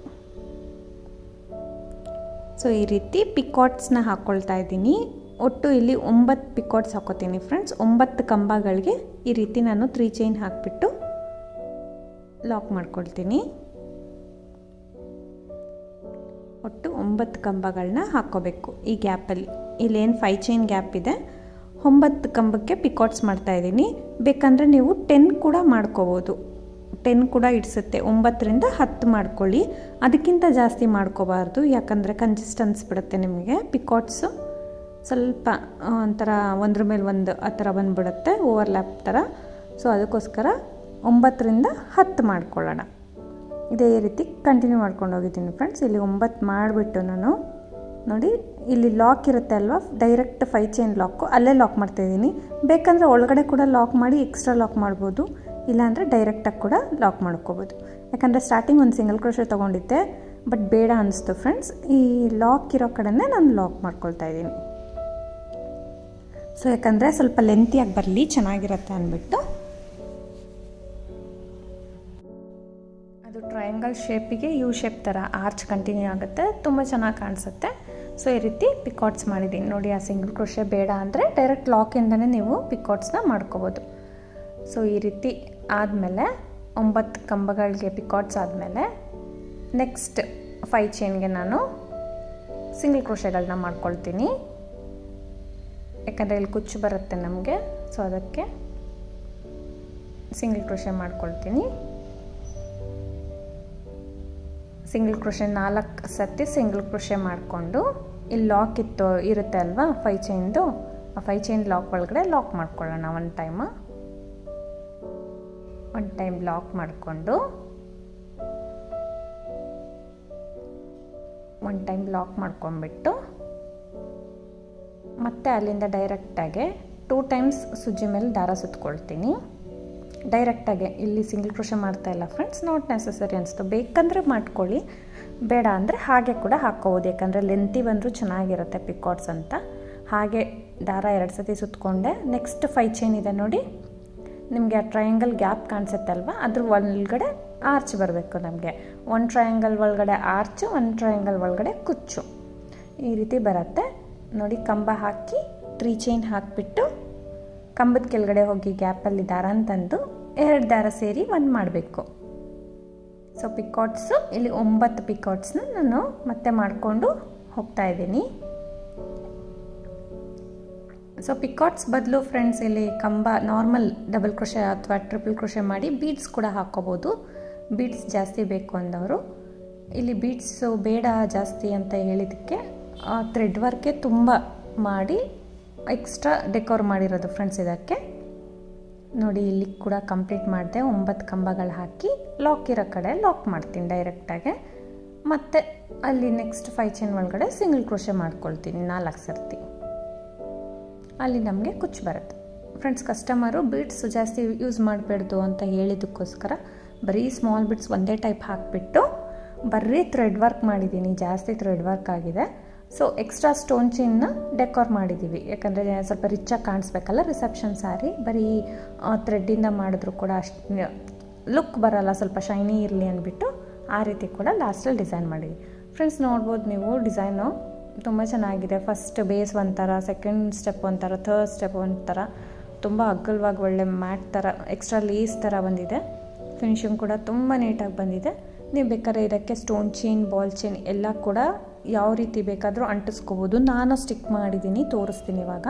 ಸೊ ಈ ರೀತಿ ಪಿಕಾಟ್ಸ್ನ ಹಾಕ್ಕೊಳ್ತಾ ಇದ್ದೀನಿ. ಒಟ್ಟು ಇಲ್ಲಿ ಒಂಬತ್ತು ಪಿಕಾಟ್ಸ್ ಹಾಕೋತೀನಿ ಫ್ರೆಂಡ್ಸ್. ಒಂಬತ್ತು ಕಂಬಗಳಿಗೆ ಈ ರೀತಿ ನಾನು ತ್ರೀ ಚೈನ್ ಹಾಕಿಬಿಟ್ಟು ಲಾಕ್ ಮಾಡ್ಕೊಳ್ತೀನಿ. ಒಟ್ಟು ಒಂಬತ್ತು ಕಂಬಗಳನ್ನ ಹಾಕ್ಕೋಬೇಕು ಈ ಗ್ಯಾಪಲ್ಲಿ. ಇಲ್ಲೇನು ಫೈ ಚೈನ್ ಗ್ಯಾಪ್ ಇದೆ, ಒಂಬತ್ತು ಕಂಬಕ್ಕೆ ಪಿಕಾಟ್ಸ್ ಮಾಡ್ತಾಯಿದ್ದೀನಿ. ಬೇಕಂದರೆ ನೀವು ಟೆನ್ ಕೂಡ ಮಾಡ್ಕೋಬೋದು, ಟೆನ್ ಕೂಡ ಇಡಿಸುತ್ತೆ. ಒಂಬತ್ತರಿಂದ ಹತ್ತು ಮಾಡ್ಕೊಳ್ಳಿ, ಅದಕ್ಕಿಂತ ಜಾಸ್ತಿ ಮಾಡ್ಕೋಬಾರ್ದು, ಯಾಕಂದರೆ ಕನ್ಸಿಸ್ಟೆನ್ಸ್ ಬಿಡುತ್ತೆ ನಿಮಗೆ. ಪಿಕಾಟ್ಸು ಸ್ವಲ್ಪ ಒಂಥರ ಒಂದ್ರ ಮೇಲೆ ಒಂದು ಆ ಥರ ಬಂದುಬಿಡುತ್ತೆ, ಓವರ್ಲ್ಯಾಪ್ ಥರ. ಸೊ ಅದಕ್ಕೋಸ್ಕರ ಒಂಬತ್ತರಿಂದ ಹತ್ತು ಮಾಡ್ಕೊಳ್ಳೋಣ. ಇದೇ ರೀತಿ ಕಂಟಿನ್ಯೂ ಮಾಡ್ಕೊಂಡು ಹೋಗಿದ್ದೀನಿ ಫ್ರೆಂಡ್ಸ್. ಇಲ್ಲಿ ಒಂಬತ್ತು ಮಾಡಿಬಿಟ್ಟು ನಾನು ನೋಡಿ ಇಲ್ಲಿ ಲಾಕ್ ಇರುತ್ತೆ ಅಲ್ವಾ, ಡೈರೆಕ್ಟ್ ಫೈ ಚೈನ್ ಲಾಕು ಅಲ್ಲೇ ಲಾಕ್ ಮಾಡ್ತಾಯಿದ್ದೀನಿ. ಬೇಕಂದರೆ ಒಳಗಡೆ ಕೂಡ ಲಾಕ್ ಮಾಡಿ ಎಕ್ಸ್ಟ್ರಾ ಲಾಕ್ ಮಾಡ್ಬೋದು, ಇಲ್ಲಾಂದರೆ ಡೈರೆಕ್ಟಾಗಿ ಕೂಡ ಲಾಕ್ ಮಾಡ್ಕೋಬೋದು. ಯಾಕಂದರೆ ಸ್ಟಾರ್ಟಿಂಗ್ ಒಂದು ಸಿಂಗಲ್ ಕ್ರೋಶೆ ತೊಗೊಂಡಿದ್ದೆ, ಬಟ್ ಬೇಡ ಅನಿಸ್ತು ಫ್ರೆಂಡ್ಸ್. ಈ ಲಾಕ್ ಇರೋ ಕಡೆನೇ ನಾನು ಲಾಕ್ ಮಾಡ್ಕೊಳ್ತಾ ಇದ್ದೀನಿ. ಸೊ ಯಾಕಂದರೆ ಸ್ವಲ್ಪ ಲೆಂತಿಯಾಗಿ ಬರಲಿ, ಚೆನ್ನಾಗಿರುತ್ತೆ ಅಂದ್ಬಿಟ್ಟು. ಅದು ಟ್ರಯಾಂಗಲ್ ಶೇಪಿಗೆ ಯು ಶೇಪ್ ಥರ ಆರ್ಚ್ ಕಂಟಿನ್ಯೂ ಆಗುತ್ತೆ, ತುಂಬ ಚೆನ್ನಾಗಿ ಕಾಣಿಸುತ್ತೆ. ಸೊ ಈ ರೀತಿ ಪಿಕಾಟ್ಸ್ ಮಾಡಿದ್ದೀನಿ ನೋಡಿ. ಆ ಸಿಂಗಲ್ ಕ್ರೋಶೆ ಬೇಡ ಅಂದರೆ ಡೈರೆಕ್ಟ್ ಲಾಕಿಂದನೇ ನೀವು ಪಿಕಾಟ್ಸ್ನ ಮಾಡ್ಕೋಬೋದು. ಸೊ ಈ ರೀತಿ ಆದಮೇಲೆ ಒಂಬತ್ತು ಕಂಬಗಳಿಗೆ ಪಿಕಾಟ್ಸ್ ಆದಮೇಲೆ ನೆಕ್ಸ್ಟ್ ಫೈ ಚೈನ್ಗೆ ನಾನು ಸಿಂಗಲ್ ಕ್ರೋಶೆಗಳನ್ನ ಮಾಡ್ಕೊಳ್ತೀನಿ. ಯಾಕಂದರೆ ಇಲ್ಲಿ ಕುಚ್ಚು ಬರುತ್ತೆ ನಮಗೆ, ಸೊ ಅದಕ್ಕೆ ಸಿಂಗಲ್ ಕ್ರೋಶೆ ಮಾಡ್ಕೊಳ್ತೀನಿ. ಸಿಂಗಲ್ ಕ್ರೋಶೆ ನಾಲ್ಕು ಸತಿ ಸಿಂಗಲ್ ಕ್ರೋಶೆ ಮಾಡಿಕೊಂಡು ಇಲ್ಲಿ ಲಾಕ್ ಇತ್ತು ಇರುತ್ತೆ ಅಲ್ವಾ ಫೈ ಚೈನ್ದು, ಆ ಫೈ ಚೈನ್ ಲಾಕ್ ಒಳಗಡೆ ಲಾಕ್ ಮಾಡ್ಕೊಳ್ಳೋಣ. One time one time lock ಮಾಡಿಕೊಂಡು ಒನ್ ಟೈಮ್ ಲಾಕ್ ಮಾಡ್ಕೊಂಡ್ಬಿಟ್ಟು ಮತ್ತೆ ಅಲ್ಲಿಂದ ಡೈರೆಕ್ಟಾಗೆ ಟೂ ಟೈಮ್ಸ್ ಸುಜ್ಜಿ ಮೇಲೆ ದಾರ ಸುತ್ಕೊಳ್ತೀನಿ. ಡೈರೆಕ್ಟಾಗೆ ಇಲ್ಲಿ ಸಿಂಗಲ್ ಕ್ರೋಶೆ ಮಾಡ್ತಾಯಿಲ್ಲ ಫ್ರೆಂಡ್ಸ್, ನಾಟ್ ನೆಸಸರಿ ಅನಿಸ್ತು. ಬೇಕಂದರೆ ಮಾಡ್ಕೊಳ್ಳಿ, ಬೇಡ ಅಂದರೆ ಹಾಗೆ ಕೂಡ ಹಾಕ್ಕೋಬೋದು. ಯಾಕಂದರೆ ಲೆಂತಿ ಬಂದರೂ ಚೆನ್ನಾಗಿರುತ್ತೆ ಪಿಕಾಟ್ಸ್ ಅಂತ. ಹಾಗೆ ದಾರ ಎರಡು ಸತಿ ಸುತ್ತಕೊಂಡೆ. ನೆಕ್ಸ್ಟ್ ಫೈ ಚೈನ್ ಇದೆ ನೋಡಿ, ನಿಮಗೆ ಆ ಟ್ರಯಾಂಗಲ್ ಗ್ಯಾಪ್ ಕಾಣಿಸುತ್ತಲ್ವ, ಅದ್ರ ಒಳಗಡೆ ಆರ್ಚ್ ಬರಬೇಕು ನಮಗೆ. ಒಂದು ಟ್ರಯಾಂಗಲ್ ಒಳಗಡೆ ಆರ್ಚು, ಒಂದು ಟ್ರಯಾಂಗಲ್ ಒಳಗಡೆ ಕುಚ್ಚು, ಈ ರೀತಿ ಬರುತ್ತೆ ನೋಡಿ. ಕಂಬ ಹಾಕಿ ತ್ರೀ ಚೈನ್ ಹಾಕಿಬಿಟ್ಟು ಕಂಬದ ಕೆಳಗಡೆ ಹೋಗಿ ಗ್ಯಾಪಲ್ಲಿ ದಾರ ಅಂತಂದು ಎರಡು ದಾರ ಸೇರಿ ಒಂದು ಮಾಡಬೇಕು. ಸೊ ಪಿಕಾಟ್ಸು ಇಲ್ಲಿ ಒಂಬತ್ತು ಪಿಕಾಟ್ಸ್ನ ನಾನು ಮತ್ತೆ ಮಾಡಿಕೊಂಡು ಹೋಗ್ತಾ ಇದ್ದೀನಿ. ಸೊ ಪಿಕಾಟ್ಸ್ ಬದಲು ಫ್ರೆಂಡ್ಸ್ ಇಲ್ಲಿ ಕಂಬ ನಾರ್ಮಲ್ ಡಬಲ್ ಕ್ರೋಶೆ ಅಥವಾ ಟ್ರಿಪಲ್ ಕ್ರೋಶೆ ಮಾಡಿ ಬೀಡ್ಸ್ ಕೂಡ ಹಾಕ್ಕೋಬೋದು. ಬೀಡ್ಸ್ ಜಾಸ್ತಿ ಬೇಕು ಅಂದವರು. ಇಲ್ಲಿ ಬೀಡ್ಸು ಬೇಡ ಜಾಸ್ತಿ ಅಂತ ಹೇಳಿದ್ದಕ್ಕೆ ಥ್ರೆಡ್ ವರ್ಕೆ ತುಂಬ ಮಾಡಿ ಎಕ್ಸ್ಟ್ರಾ ಡೆಕೋರ್ ಮಾಡಿರೋದು ಫ್ರೆಂಡ್ಸ್. ಇದಕ್ಕೆ ನೋಡಿ ಇಲ್ಲಿ ಕೂಡ ಕಂಪ್ಲೀಟ್ ಮಾಡಿದೆ. ಒಂಬತ್ತು ಕಂಬಗಳು ಹಾಕಿ ಲಾಕ್ ಇರೋ ಕಡೆ ಲಾಕ್ ಮಾಡ್ತೀನಿ ಡೈರೆಕ್ಟಾಗೆ. ಮತ್ತು ಅಲ್ಲಿ ನೆಕ್ಸ್ಟ್ ಫೈ ಚೈನ್ ಒಳಗಡೆ ಸಿಂಗಲ್ ಕ್ರೋಶೆ ಮಾಡ್ಕೊಳ್ತೀನಿ ನಾಲ್ಕು ಸರ್ತಿ. ಅಲ್ಲಿ ನಮಗೆ ಕುಚ್ಚು ಬರುತ್ತೆ ಫ್ರೆಂಡ್ಸ್. ಕಸ್ಟಮರು ಬೀಡ್ಸ್ ಜಾಸ್ತಿ ಯೂಸ್ ಮಾಡಬೇಡ್ದು ಅಂತ ಹೇಳಿದ್ದಕ್ಕೋಸ್ಕರ ಬರೀ ಸ್ಮಾಲ್ ಬೀಡ್ಸ್ ಒಂದೇ ಟೈಪ್ ಹಾಕಿಬಿಟ್ಟು ಬರೀ ಥ್ರೆಡ್ ವರ್ಕ್ ಮಾಡಿದ್ದೀನಿ. ಜಾಸ್ತಿ ಥ್ರೆಡ್ ವರ್ಕ್ ಆಗಿದೆ. ಸೊ ಎಕ್ಸ್ಟ್ರಾ ಸ್ಟೋನ್ ಚೈನ್ನ ಡೆಕೋರ್ ಮಾಡಿದ್ದೀವಿ, ಯಾಕಂದರೆ ಸ್ವಲ್ಪ ರಿಚಾಗಿ ಕಾಣಿಸ್ಬೇಕಲ್ಲ ರಿಸೆಪ್ಷನ್ ಸ್ಯಾರಿ. ಬರೀ ಥ್ರೆಡ್ಡಿಂದ ಮಾಡಿದ್ರು ಕೂಡ ಅಷ್ಟು ಲುಕ್ ಬರೋಲ್ಲ, ಸ್ವಲ್ಪ ಶೈನಿ ಇರಲಿ ಅಂದ್ಬಿಟ್ಟು ಆ ರೀತಿ ಕೂಡ ಲಾಸ್ಟಲ್ಲಿ ಡಿಸೈನ್ ಮಾಡಿದ್ವಿ ಫ್ರೆಂಡ್ಸ್. ನೋಡ್ಬೋದು ನೀವು ಡಿಸೈನು ತುಂಬ ಚೆನ್ನಾಗಿದೆ. ಫಸ್ಟ್ ಬೇಸ್ ಒಂಥರ, ಸೆಕೆಂಡ್ ಸ್ಟೆಪ್ ಒಂಥರ, ಥರ್ಡ್ ಸ್ಟೆಪ್ ಒಂಥರ ತುಂಬ ಅಗ್ಗಲ್ವಾಗಿ ಒಳ್ಳೆ ಮ್ಯಾಟ್ ಥರ ಎಕ್ಸ್ಟ್ರಾ ಲೇಸ್ ಥರ ಬಂದಿದೆ. ಫಿನಿಶಿಂಗ್ ಕೂಡ ತುಂಬ ನೀಟಾಗಿ ಬಂದಿದೆ. ನೀವು ಬೇಕಾದ್ರೆ ಇದಕ್ಕೆ ಸ್ಟೋನ್ ಚೈನ್, ಬಾಲ್ ಚೈನ್ ಎಲ್ಲ ಕೂಡ ಯಾವ ರೀತಿ ಬೇಕಾದರೂ ಅಂಟಿಸ್ಕೋಬೋದು. ನಾನು ಸ್ಟಿಕ್ ಮಾಡಿದ್ದೀನಿ, ತೋರಿಸ್ತೀನಿ ಇವಾಗ.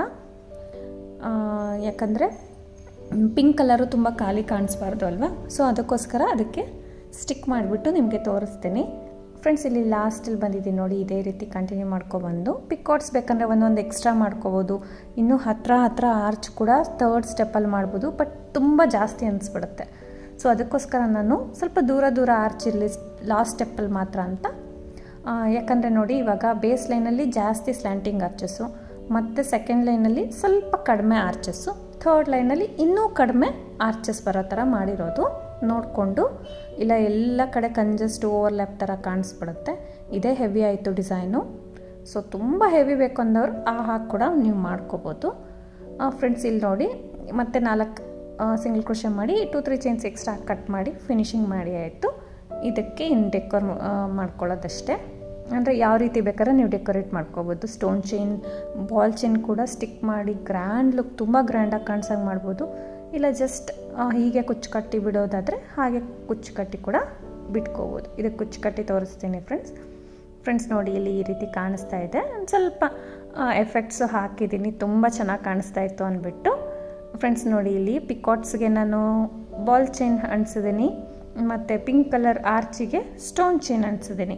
ಯಾಕಂದರೆ ಪಿಂಕ್ ಕಲರು ತುಂಬ ಖಾಲಿ ಕಾಣಿಸ್ಬಾರ್ದು ಅಲ್ವಾ, ಸೊ ಅದಕ್ಕೋಸ್ಕರ ಅದಕ್ಕೆ ಸ್ಟಿಕ್ ಮಾಡಿಬಿಟ್ಟು ನಿಮಗೆ ತೋರಿಸ್ತೀನಿ ಫ್ರೆಂಡ್ಸ್. ಇಲ್ಲಿ ಲಾಸ್ಟಲ್ಲಿ ಬಂದಿದ್ದೀನಿ ನೋಡಿ, ಇದೇ ರೀತಿ ಕಂಟಿನ್ಯೂ ಮಾಡ್ಕೊಬಂದು ಪಿಕಾಟ್ಸ್ ಬೇಕಂದರೆ ಒಂದೊಂದು ಎಕ್ಸ್ಟ್ರಾ ಮಾಡ್ಕೋಬೋದು. ಇನ್ನೂ ಹತ್ರ ಹತ್ರ ಆರ್ಚ್ ಕೂಡ ಥರ್ಡ್ ಸ್ಟೆಪ್ಪಲ್ಲಿ ಮಾಡ್ಬೋದು, ಬಟ್ ತುಂಬ ಜಾಸ್ತಿ ಅನಿಸ್ಬಿಡುತ್ತೆ. ಸೊ ಅದಕ್ಕೋಸ್ಕರ ನಾನು ಸ್ವಲ್ಪ ದೂರ ದೂರ ಆರ್ಚ್ ಇರಲಿ ಲಾಸ್ಟ್ ಸ್ಟೆಪ್ಪಲ್ಲಿ ಮಾತ್ರ ಅಂತ. ಯಾಕಂದರೆ ನೋಡಿ, ಇವಾಗ ಬೇಸ್ ಲೈನಲ್ಲಿ ಜಾಸ್ತಿ ಸ್ಲ್ಯಾಂಟಿಂಗ್ ಆರ್ಚಸ್ಸು, ಮತ್ತು ಸೆಕೆಂಡ್ ಲೈನಲ್ಲಿ ಸ್ವಲ್ಪ ಕಡಿಮೆ ಆರ್ಚಸ್ಸು, ಥರ್ಡ್ ಲೈನಲ್ಲಿ ಇನ್ನೂ ಕಡಿಮೆ ಆರ್ಚಸ್ ಬರೋ ಥರ ಮಾಡಿರೋದು. ನೋಡಿಕೊಂಡು ಇಲ್ಲ ಎಲ್ಲ ಕಡೆ ಕಂಜಸ್ಟ್ ಓವರ್ಲ್ಯಾಪ್ ಥರ ಕಾಣಿಸ್ಬಿಡುತ್ತೆ. ಇದೇ ಹೆವಿ ಆಯಿತು ಡಿಸೈನು. ಸೊ ತುಂಬ ಹೆವಿ ಬೇಕು ಅಂದವರು ಆ ಹಾಕಿ ಕೂಡ ನೀವು ಮಾಡ್ಕೋಬೋದು ಫ್ರೆಂಡ್ಸ್. ಇಲ್ಲಿ ನೋಡಿ, ಮತ್ತೆ ನಾಲ್ಕು ಸಿಂಗಲ್ ಕ್ರೋಶೆ ಮಾಡಿ two three chains extra cut ಮಾಡಿ ಫಿನಿಶಿಂಗ್ ಮಾಡಿ ಆಯಿತು. ಇದಕ್ಕೆ ಇನ್ನು ಡೆಕೋರ್ ಮಾಡ್ಕೊಳ್ಳೋದಷ್ಟೇ. ಅಂದರೆ ಯಾವ ರೀತಿ ಬೇಕಾದ್ರೆ ನೀವು ಡೆಕೋರೇಟ್ ಮಾಡ್ಕೋಬೋದು. ಸ್ಟೋನ್ ಚೈನ್, ಬಾಲ್ ಚೈನ್ ಕೂಡ ಸ್ಟಿಕ್ ಮಾಡಿ ಗ್ರ್ಯಾಂಡ್ ಲುಕ್, ತುಂಬ ಗ್ರ್ಯಾಂಡಾಗಿ ಕಾಣಿಸೋಂಗೆ ಮಾಡ್ಬೋದು. ಇಲ್ಲ ಜಸ್ಟ್ ಹೀಗೆ ಕುಚ್ಚು ಕಟ್ಟಿ ಬಿಡೋದಾದರೆ ಹಾಗೆ ಕುಚ್ಚು ಕಟ್ಟಿ ಕೂಡ ಬಿಟ್ಕೋಬೋದು. ಇದಕ್ಕೆ ಕುಚ್ಚು ಕಟ್ಟಿ ತೋರಿಸ್ತೀನಿ ಫ್ರೆಂಡ್ಸ್. ಫ್ರೆಂಡ್ಸ್ ನೋಡಿ, ಇಲ್ಲಿ ಈ ರೀತಿ ಕಾಣಿಸ್ತಾ ಇದೆ. ಒಂದು ಸ್ವಲ್ಪ ಎಫೆಕ್ಟ್ಸು ಹಾಕಿದ್ದೀನಿ, ತುಂಬ ಚೆನ್ನಾಗಿ ಕಾಣಿಸ್ತಾ ಇತ್ತು ಅಂದ್ಬಿಟ್ಟು. ಫ್ರೆಂಡ್ಸ್ ನೋಡಿ, ಇಲ್ಲಿ ಪಿಕಾಟ್ಸ್ಗೆ ನಾನು ಬಾಲ್ ಚೈನ್ ಅಂಟಿಸಿದ್ದೀನಿ, ಮತ್ತು ಪಿಂಕ್ ಕಲರ್ ಆರ್ಚಿಗೆ ಸ್ಟೋನ್ ಚೈನ್ ಅಂಟಿಸಿದ್ದೀನಿ.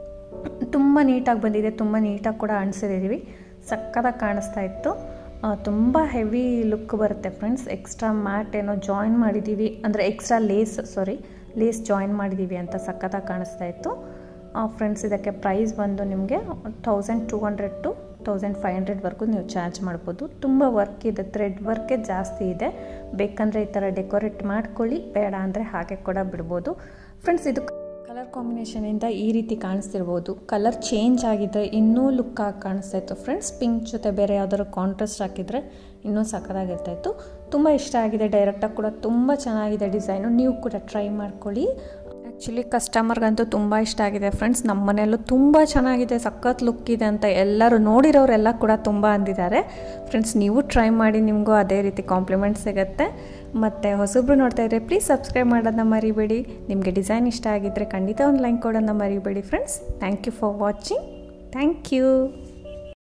ತುಂಬ ನೀಟಾಗಿ ಬಂದಿದೆ, ತುಂಬ ನೀಟಾಗಿ ಕೂಡ ಅಂಟಿಸಿದ್ದೀವಿ. ಸಕ್ಕತ್ತಾಗಿ ಕಾಣಿಸ್ತಾ ಇತ್ತು. ತುಂಬ ಹೆವಿ ಲುಕ್ ಬರುತ್ತೆ ಫ್ರೆಂಡ್ಸ್. ಎಕ್ಸ್ಟ್ರಾ ಮ್ಯಾಟ್ ಏನೋ ಜಾಯಿನ್ ಮಾಡಿದ್ದೀವಿ, ಅಂದರೆ extra lace sari lace join ಮಾಡಿದ್ದೀವಿ ಅಂತ ಸಕ್ಕತ್ತಾಗಿ ಕಾಣಿಸ್ತಾ ಇತ್ತು ಫ್ರೆಂಡ್ಸ್. ಇದಕ್ಕೆ ಪ್ರೈಸ್ ಬಂದು ನಿಮಗೆ thousand two hundred to thousand five ಹಂಡ್ರೆಡ್ವರೆಗೂ ನೀವು ಚಾರ್ಜ್ ಮಾಡ್ಬೋದು. ತುಂಬ ವರ್ಕ್ ಇದೆ, ಥ್ರೆಡ್ ವರ್ಕೇ ಜಾಸ್ತಿ ಇದೆ. ಬೇಕಂದರೆ ಈ ಥರ ಡೆಕೋರೇಟ್ ಮಾಡ್ಕೊಳ್ಳಿ, ಬೇಡ ಅಂದರೆ ಹಾಗೆ ಕೂಡ ಬಿಡ್ಬೋದು ಫ್ರೆಂಡ್ಸ್. ಇದು ಕಲರ್ ಕಾಂಬಿನೇಷನಿಂದ ಈ ರೀತಿ ಕಾಣಿಸ್ತಿರ್ಬೋದು. ಕಲರ್ ಚೇಂಜ್ ಆಗಿದ್ದರೆ ಇನ್ನೂ ಲುಕ್ ಆಗಿ ಕಾಣಿಸ್ತಾ ಇತ್ತು ಫ್ರೆಂಡ್ಸ್. ಪಿಂಕ್ ಜೊತೆ ಬೇರೆ ಯಾವ್ದಾದ್ರು ಕಾಂಟ್ರಾಸ್ಟ್ ಹಾಕಿದರೆ ಇನ್ನೂ ಸಕ್ಕತ್ತಾಗಿರ್ತಾಯಿತ್ತು. ತುಂಬ ಇಷ್ಟ ಆಗಿದೆ, ಡೈರೆಕ್ಟಾಗಿ ಕೂಡ ತುಂಬ ಚೆನ್ನಾಗಿದೆ ಡಿಸೈನು. ನೀವು ಕೂಡ ಟ್ರೈ ಮಾಡ್ಕೊಳ್ಳಿ. ಆ್ಯಕ್ಚುಲಿ ಕಸ್ಟಮರ್ಗಂತೂ ತುಂಬ ಇಷ್ಟ ಆಗಿದೆ ಫ್ರೆಂಡ್ಸ್. ನಮ್ಮ ಮನೆಯಲ್ಲೂ ತುಂಬ ಚೆನ್ನಾಗಿದೆ, ಸಖತ್ ಲುಕ್ ಇದೆ ಅಂತ ಎಲ್ಲರೂ ನೋಡಿರೋರೆಲ್ಲ ಕೂಡ ತುಂಬ ಅಂದಿದ್ದಾರೆ ಫ್ರೆಂಡ್ಸ್. ನೀವು ಟ್ರೈ ಮಾಡಿ, ನಿಮಗೂ ಅದೇ ರೀತಿ ಕಾಂಪ್ಲಿಮೆಂಟ್ ಸಿಗುತ್ತೆ. ಮತ್ತು ಹೊಸಬ್ರು ನೋಡ್ತಾ ಇದ್ದರೆ ಪ್ಲೀಸ್ ಸಬ್ಸ್ಕ್ರೈಬ್ ಮಾಡೋದನ್ನ ಮರಿಬೇಡಿ. ನಿಮಗೆ ಡಿಸೈನ್ ಇಷ್ಟ ಆಗಿದ್ದರೆ ಖಂಡಿತ ಒಂದು ಲೈಕ್ ಕೊಡೋದನ್ನ ಮರಿಬೇಡಿ friends. Thank you for watching. Thank you.